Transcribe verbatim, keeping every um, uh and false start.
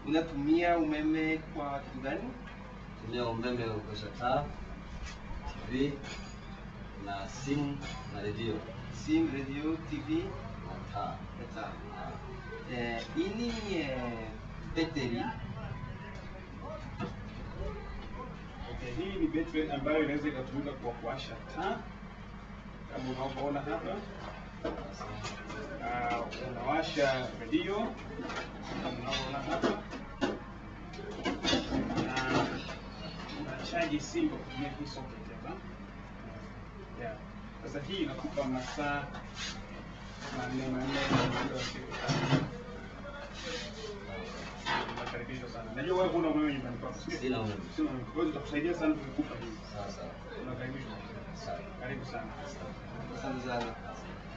Unatumia umeme kwa kitu gani? Tumia umeme kuwasha taa, T V na simu na radio. Simu, radio, T V na taa. Na taa. Eh, ini eh, battery. Okay, hii ni battery ambayo inaweza kutumika kwa kuwasha taa. Kama unavyoona hapa. Uh, unawasha radio kama unavyoona hapa. Na unachaji simu kwa kutumia hii socket hapa. Yeah. Sasa hii inakupa masaa manne manne ndio siku tano. Nakaribisha sana. Najua wewe huna umeme nyumbani kwako. Sina umeme. Sina umeme. Kwa hiyo tutakusaidia sana kukupa hii. Sawa sawa. Unakaribishwa. Sawa. Karibu sana. Asante sana.